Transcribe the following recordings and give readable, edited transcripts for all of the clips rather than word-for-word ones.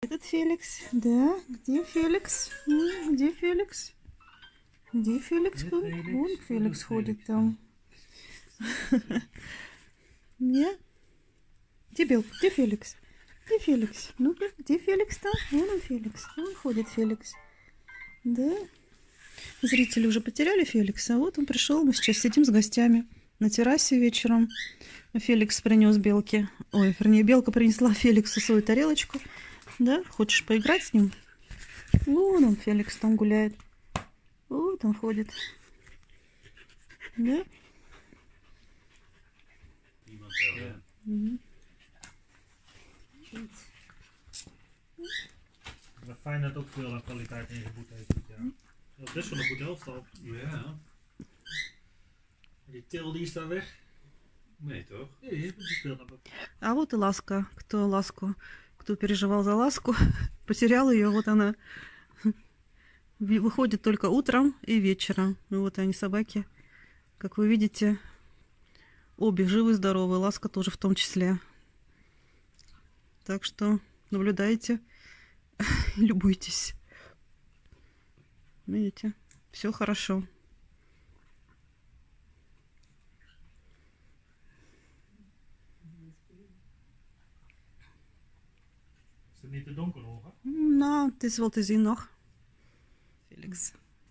Этот Феликс, да, где Феликс? Где Феликс? Где Феликс? Вон Феликс ходит там. Нет? Где Белка? Где Феликс? Где Феликс? Ну-ка, где Феликс там? Вон он Феликс. Вон ходит Феликс. Да. Зрители уже потеряли Феликса. А вот он пришел. Мы сейчас сидим с гостями на террасе вечером. Феликс принес Белке. Ой, вернее, Белка принесла Феликсу свою тарелочку. Да? Хочешь поиграть с ним? Вон он, Феликс, там гуляет. Вот он ходит. Да? Fijn dat ook veel kwaliteit ingevoerd heeft dit jaar. Dat is best wel een goed elftal. Ja. Die Til die is daar weg. Nee, toch? Nee, die speelt dan ook. А вот и Ласка. Кто переживал за Ласку, потерял ее. Вот она выходит только утром и вечером. И вот они, собаки. Как вы видите, обе живы-здоровы. Ласка тоже в том числе. Так что наблюдайте, любуйтесь. Видите, все хорошо. Is het niet te donker nog? Hè? Nou, het is wel te zien nog. Felix.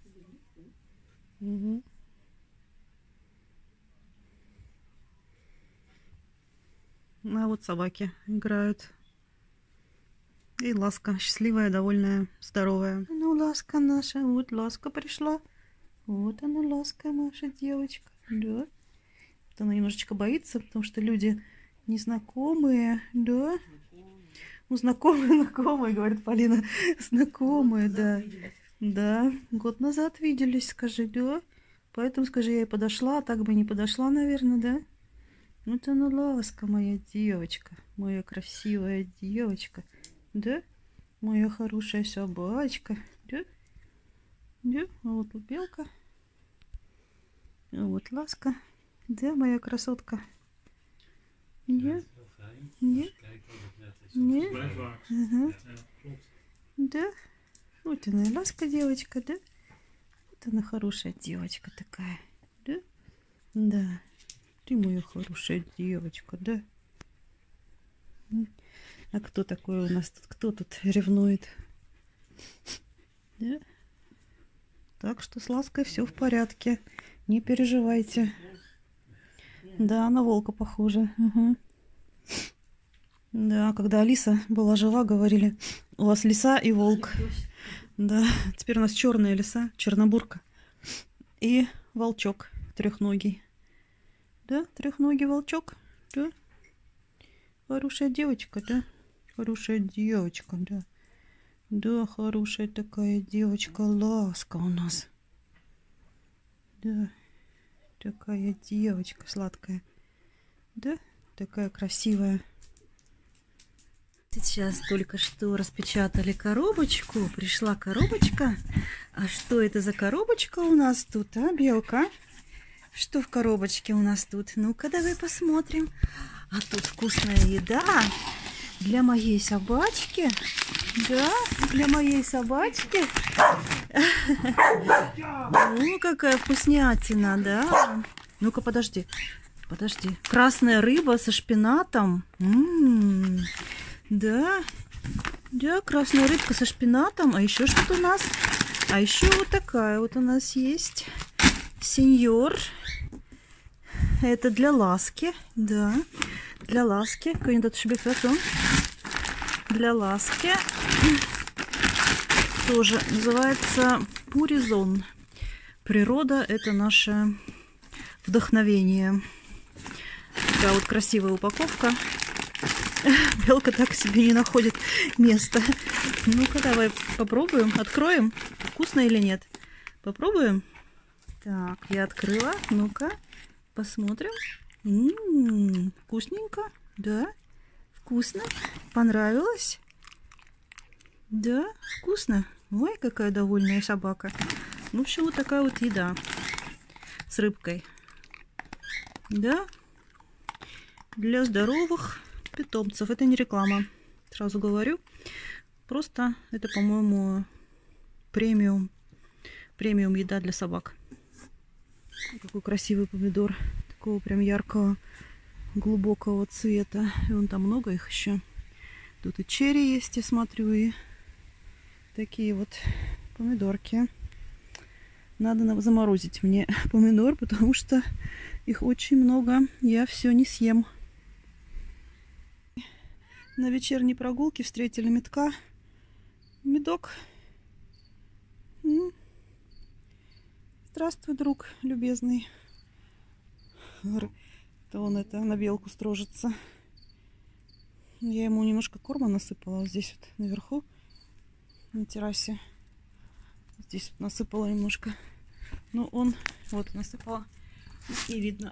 А вот собаки играют. И Ласка, счастливая, довольная, здоровая. Ну, Ласка наша, вот Ласка пришла. Вот она, Ласка, наша девочка. Да. Вот она немножечко боится, потому что люди незнакомые, да. Ну, знакомые, говорит Полина. Знакомые, да. Да, год назад виделись, скажи, да. Поэтому, скажи, я и подошла, а так бы не подошла, наверное, да. Вот она, Ласка, моя девочка, моя красивая девочка, да? Моя хорошая собачка, да? Да, а вот Белка, а вот Ласка, да, моя красотка. Да, да, да, Blijf waar. ага. Ja, klopt. Да, вот она, Ласка, девочка, да? Вот она хорошая девочка такая, да? Да. Ты моя хорошая девочка, да? А кто такой у нас тут? Кто тут ревнует? Да? Так что с Лаской все в порядке. Не переживайте. Да, на волка похоже. Угу. Да, когда Алиса была жива, говорили, у вас лиса и волк. Да, теперь у нас черная лиса, чернобурка. И волчок трехногий. Да, трехногий волчок, да. Хорошая девочка, да. Хорошая девочка, да. Да, хорошая такая девочка, Ласка у нас. Да, такая девочка сладкая. Да, такая красивая. Сейчас только что распечатали коробочку. Пришла коробочка. А что это за коробочка у нас тут, а, Белка? Что в коробочке у нас тут? Ну-ка, давай посмотрим. А тут вкусная еда для моей собачки. Да, для моей собачки. Ну, какая вкуснятина, да. Ну-ка, подожди. Подожди. Красная рыба со шпинатом. Да. Да, красная рыбка со шпинатом. А еще что-то у нас? А еще вот такая вот у нас есть. Сеньор. Это для Ласки, да, для Ласки. Для Ласки. Тоже называется Пуризон. Природа – это наше вдохновение. Такая вот красивая упаковка. Белка так себе не находит места. Ну-ка, давай попробуем, откроем. Вкусно или нет? Попробуем. Так, я открыла. Ну-ка. Посмотрим. Вкусненько. Да. Вкусно. Понравилось? Да, вкусно. Ой, какая довольная собака. В общем, вот такая вот еда с рыбкой. Да. Для здоровых питомцев. Это не реклама. Сразу говорю. Просто это, по-моему, премиум еда для собак. Какой красивый помидор. Такого прям яркого, глубокого цвета. И вон там много их еще. Тут и черри есть, я смотрю, и такие вот помидорки. Надо заморозить мне помидор, потому что их очень много. Я все не съем. На вечерней прогулке встретили медка. Медок. Здравствуй, друг любезный. Это он на белку строжится. Я ему немножко корма насыпала вот здесь вот наверху, на террасе. Здесь вот насыпала немножко. Но он вот насыпала. Не видно.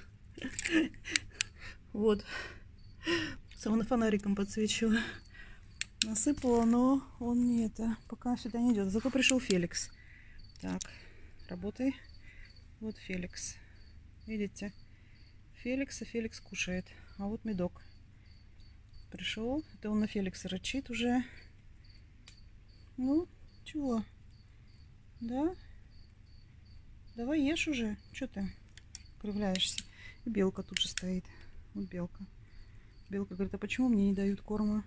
Вот. Самым фонариком подсвечиваю. Насыпала, но он не это. Пока сюда не идет. Зато пришел Феликс. Так, работай. Вот Феликс. Видите? Феликс кушает. А вот медок пришел. Это он на Феликса рычит уже. Ну, чего? Да? Давай ешь уже. Что ты кривляешься? И белка тут же стоит. Вот белка. Белка говорит, а почему мне не дают корма?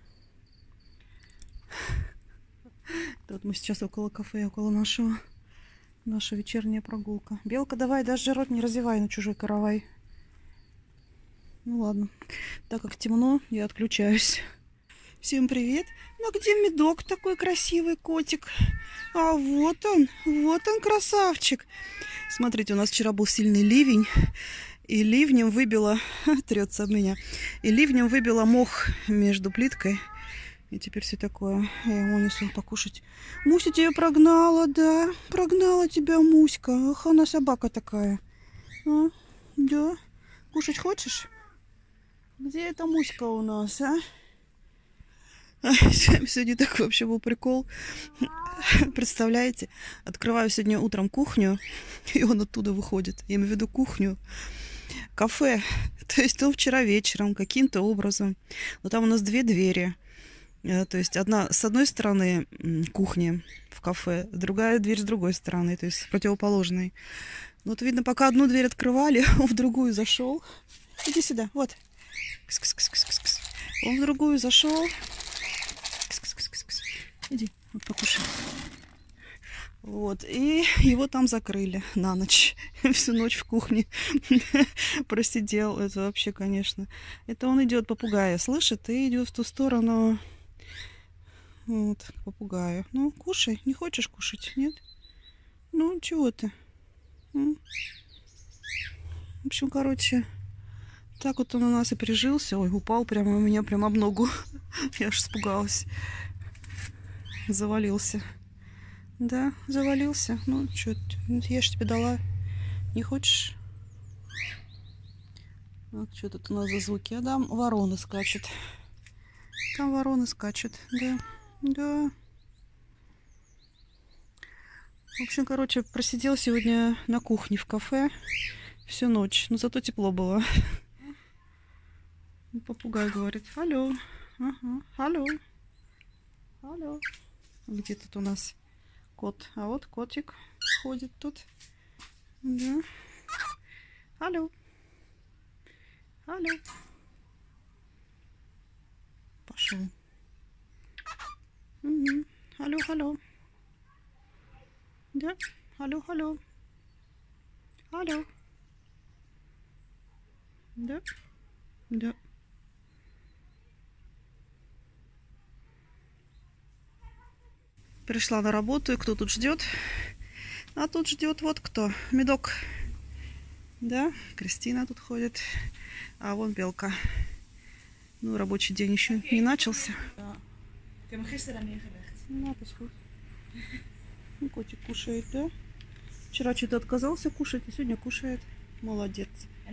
Вот мы сейчас около кафе, около наша вечерняя прогулка. Белка, давай, даже рот не разевай на чужой каравай. Ну ладно. Так как темно, я отключаюсь. Всем привет. Ну а где медок, такой красивый котик? А вот он, красавчик. Смотрите, у нас вчера был сильный ливень. И ливнем выбило... Трется об меня. И ливнем выбило мох между плиткой. И теперь все такое. Я ему несу покушать. Муся тебя прогнала, да? Прогнала тебя Муська. Ах, она собака такая. А? Да? Кушать хочешь? Где эта Муська у нас, а? Сегодня такой вообще был прикол. Представляете? Открываю сегодня утром кухню, и он оттуда выходит. Я имею в виду кухню. Кафе. То есть он вчера вечером каким-то образом. Но там у нас две двери. То есть одна с одной стороны кухни в кафе, другая дверь с другой стороны, то есть с противоположной. Вот видно, пока одну дверь открывали, он в другую зашел. Иди сюда, вот. Кс-кс-кс-кс-кс. Он в другую зашел. Кс-кс-кс-кс. Иди, вот покушай. Вот, и его там закрыли на ночь. Всю ночь в кухне просидел. Это вообще, конечно. Это он идет, попугая слышит, и идет в ту сторону. Вот, к попугаю. Ну, кушай. Не хочешь кушать? Нет? Ну, чего ты? В общем, короче, так вот он у нас и прижился. Ой, упал прямо у меня, прямо об ногу. Я аж испугалась. Завалился. Да, завалился. Ну, что, я ж тебе дала. Не хочешь? Вот что тут у нас за звуки. А там ворона скачет. Там ворона скачет, да. Да. В общем, короче, просидел сегодня на кухне в кафе всю ночь. Но зато тепло было. Попугай говорит: алло. Ага. Алло. Алло. Где тут у нас кот? А вот котик ходит тут. Да. Алло. Алло. Пошел. Угу. Алло, алло. Да. Алло, алло. Алло. Да. Да. Пришла на работу, и кто тут ждет? А тут ждет вот кто. Медок. Да, Кристина тут ходит. А вон белка. Ну, рабочий день еще не начался. Ну, котик кушает, да? Вчера что-то отказался кушать, а сегодня кушает. Молодец.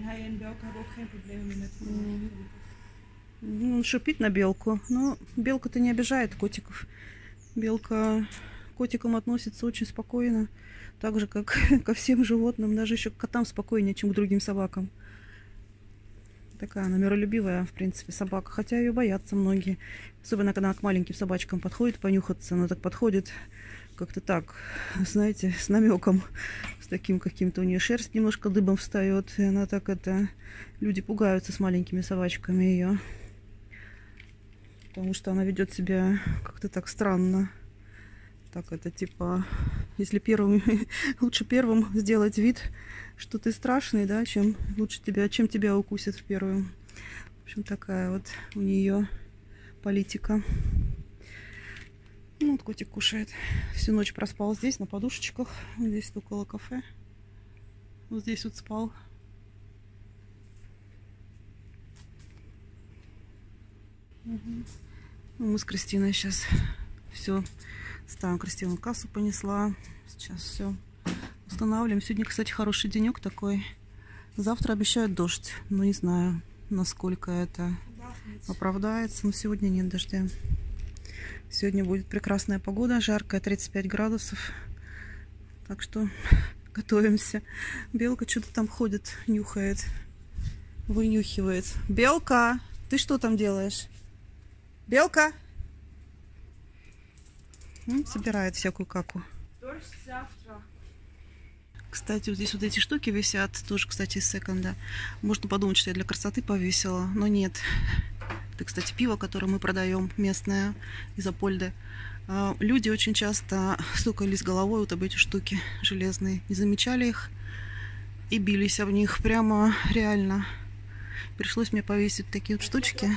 Он шипит на белку. Но белка-то не обижает котиков. Белка к котикам относится очень спокойно. Так же, как ко всем животным. Даже еще к котам спокойнее, чем к другим собакам. Такая она миролюбивая, в принципе, собака. Хотя ее боятся многие. Особенно, когда она к маленьким собачкам подходит понюхаться. Она так подходит как-то так, знаете, с намеком. С таким каким-то у нее шерсть немножко дыбом встает. И она так это... Люди пугаются с маленькими собачками ее. Потому что она ведет себя как-то так странно. Так это типа... Если первым... Лучше первым сделать вид, что ты страшный, да, чем тебя укусят в первую. В общем, такая вот у нее политика. Ну, вот котик кушает. Всю ночь проспал здесь, на подушечках. Вот здесь около кафе. Вот здесь вот спал. Угу. Ну, мы с Кристиной сейчас все ставим. Кристину кассу понесла. Сейчас все устанавливаем. Сегодня, кстати, хороший денек такой. Завтра обещают дождь. Но не знаю, насколько это оправдается. Но сегодня нет дождя. Сегодня будет прекрасная погода. Жаркая, 35 градусов. Так что готовимся. Белка что-то там ходит, нюхает. Вынюхивает. Белка! Ты что там делаешь? Белка! Собирает всякую каку. Кстати, вот здесь вот эти штуки висят. Тоже, кстати, из секонда. Можно подумать, что я для красоты повесила. Но нет. Это, кстати, пиво, которое мы продаем, местное, из Апольды. Люди очень часто стукались головой вот об эти штуки железные. Не замечали их и бились об них. Прямо реально. Пришлось мне повесить такие вот штучки.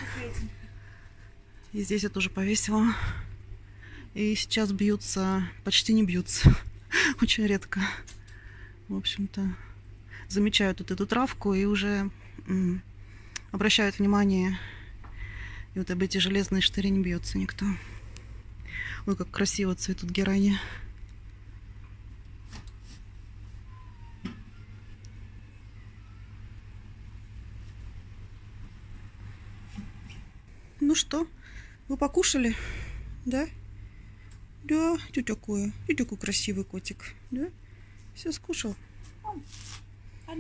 И здесь я тоже повесила. И сейчас бьются, почти не бьются. Очень редко. В общем-то, замечают вот эту травку и уже обращают внимание. И вот об эти железные штыри не бьется никто. Ой, как красиво цветут герани. Ну что, вы покушали? Да? Да, ты такой красивый котик. Да? Все скушал? Да?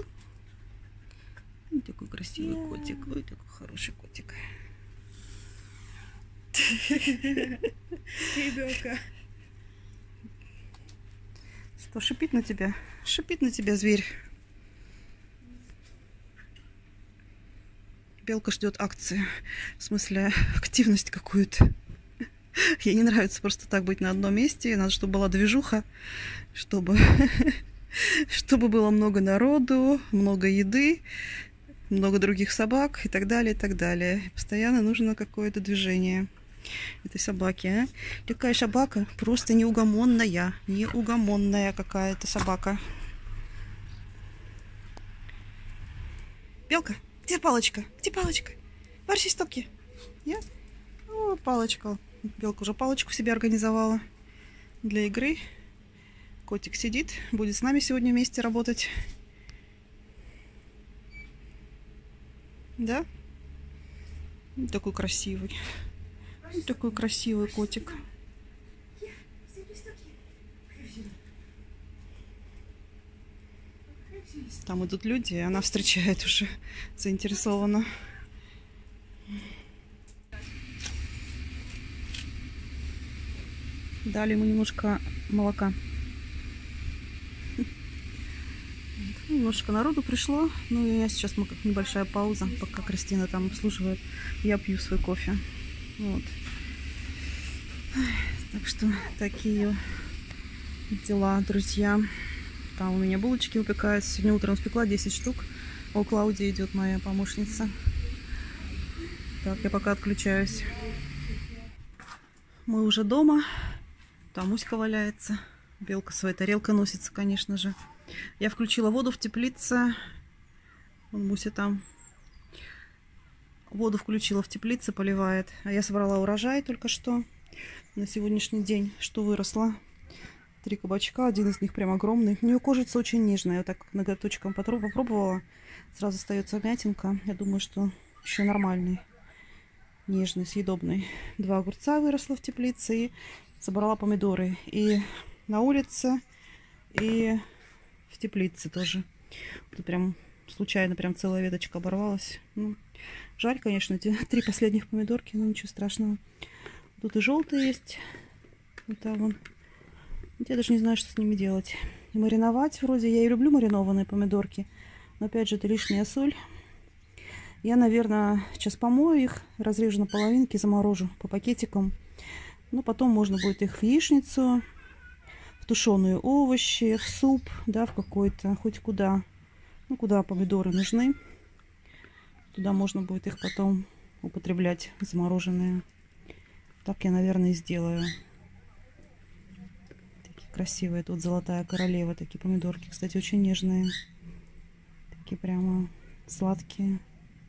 Ой, такой красивый котик. Ой, такой хороший котик. Ребёнка. Что, шипит на тебя? Шипит на тебя зверь. Белка ждет акции. В смысле, активность какую-то. Ей не нравится просто так быть на одном месте. Надо, чтобы была движуха. Чтобы было много народу, много еды, много других собак и так далее, и так далее. Постоянно нужно какое-то движение этой собаки. А? Такая собака просто неугомонная. Неугомонная какая-то собака. Белка, где палочка? Где палочка? Барси стопки. Я? О, палочка. Белка уже палочку себе организовала для игры. Котик сидит, будет с нами сегодня вместе работать. Да? Такой красивый. Такой красивый котик. Там идут люди, и она встречает уже заинтересованно. Дали ему немножко молока. Немножко народу пришло. Ну и я сейчас небольшая пауза, пока Кристина там обслуживает. Я пью свой кофе. Вот. Так что такие дела, друзья. Там у меня булочки упекаются. Сегодня утром спекла 10 штук. А у Клаудии идет моя помощница. Так, я пока отключаюсь. Мы уже дома. Там Муська валяется. Белка своей тарелкой носится, конечно же. Я включила воду в теплице. Вон Муся там. Воду включила в теплице, поливает. А я собрала урожай только что. На сегодняшний день, что выросло. 3 кабачка. Один из них прям огромный. У нее кожица очень нежная. Я вот так ноготочком попробовала. Сразу остается мятинка. Я думаю, что еще нормальный. Нежный, съедобный. 2 огурца выросло в теплице. И собрала помидоры. И на улице, и в теплице тоже. Тут прям случайно прям целая веточка оборвалась. Ну, жаль, конечно, эти 3 последних помидорки, но ничего страшного. Тут и желтые есть. Вот там вон. Я даже не знаю, что с ними делать. И мариновать вроде. Я и люблю маринованные помидорки. Но опять же, это лишняя соль. Я, наверное, сейчас помою их, разрежу на половинки, заморожу по пакетикам. Ну, потом можно будет их в яичницу, в тушеные овощи, в суп, да, в какой-то, хоть куда. Ну, куда помидоры нужны. Туда можно будет их потом употреблять, замороженные. Так я, наверное, и сделаю. Такие красивые. Тут золотая королева. Такие помидорки, кстати, очень нежные. Такие прямо сладкие.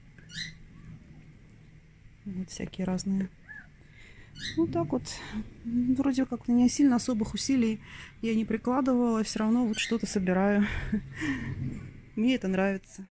Вот всякие разные. Вот так вот. Вроде как не сильно особых усилий я не прикладывала. Все равно вот что-то собираю. Мне это нравится.